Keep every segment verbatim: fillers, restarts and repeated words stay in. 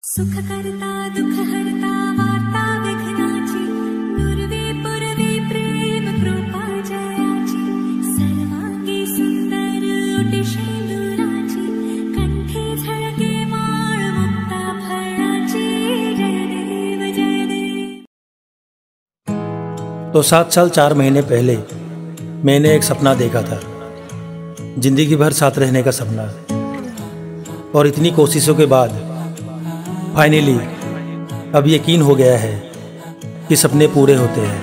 सुख करता दुख हरता वार्ता विघ्नाची नुरवी पुरवी प्रेम कृपा जयाची सर्वांगी सुंदर उटी शेंदुराची कंठी झळके माळ मुक्ता फळाची जय देव जय देव। तो सात साल चार महीने पहले मैंने एक सपना देखा था, जिंदगी भर साथ रहने का सपना। और इतनी कोशिशों के बाद फाइनली अब यकीन हो गया है कि सपने पूरे होते हैं।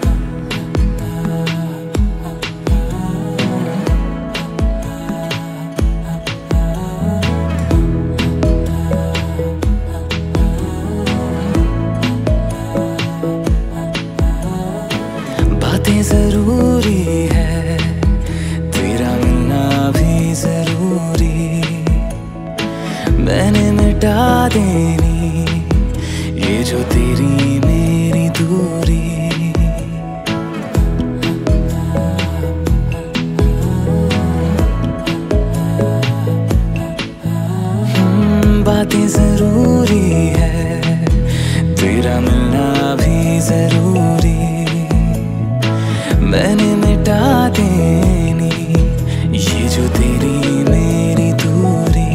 बातें जरूरी है, तेरा मिलना भी जरूरी, मैंने मिटा देनी ये जो तेरी मेरी दूरी। हम्म, बातें जरूरी है, तेरा मिलना भी जरूरी, मैंने मिटा देनी ये जो तेरी मेरी दूरी।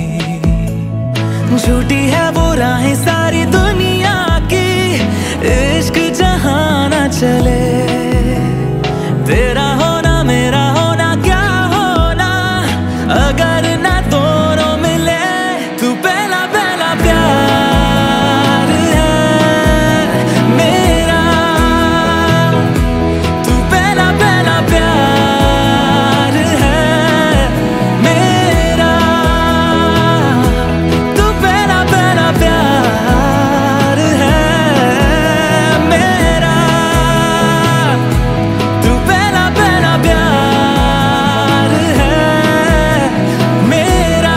झूठी है वो राहें सारी दुनिया की, इश्क जहां ना चले, तेरा होना मेरा होना क्या होना अगर ना दोनों मिले। तू पहला पहला प्यार है मेरा, तू पहला पहला प्यार है मेरा, तू पहला पहला प्यार है मेरा, तू पहला पहला प्यार है मेरा।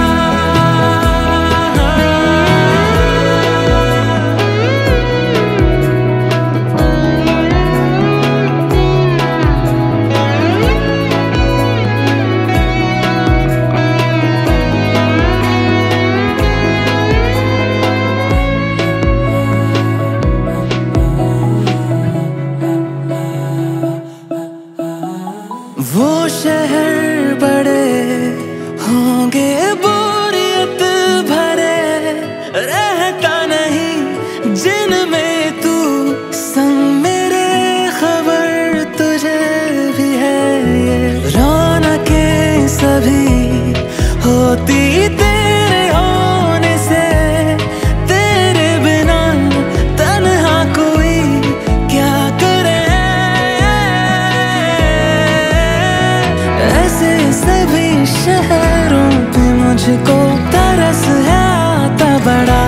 वो शहर बड़े होंगे बोरियत भरे, रहता नहीं जिनमें तू संग मेरे, खबर तुझे भी है ये रौनकें सभी होती तेरे होने से, तेरे बिना तन्हा कोई क्या करे। ऐसे सभी शहरों पे मुझको तरस है आता बड़ा,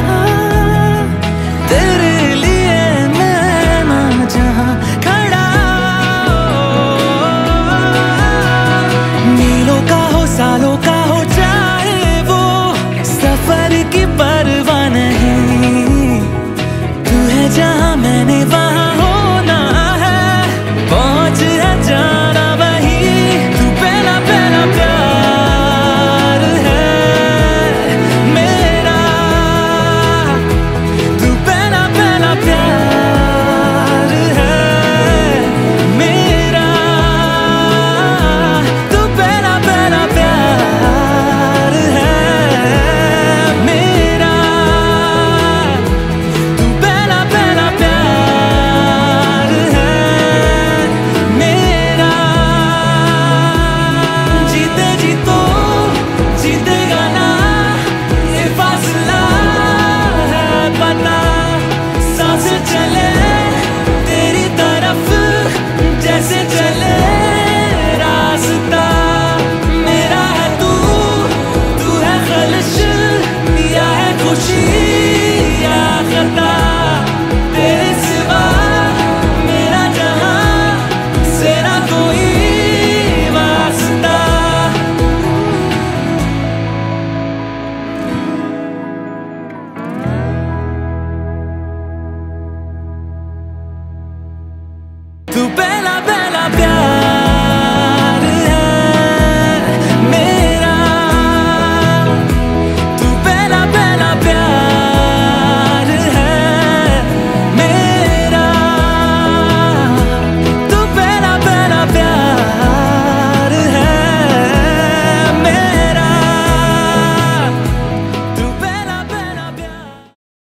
तेरे लिए मैं ना जहाँ खड़ा। मीलों का हो सालों का हो चाहे वो, सफर की परवाह नहीं, तू है जहाँ मैंने